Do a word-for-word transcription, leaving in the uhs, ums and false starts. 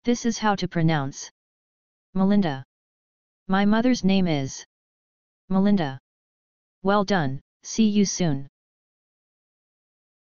This is how to pronounce. Melinda. My mother's name is Melinda. Well done, see you soon.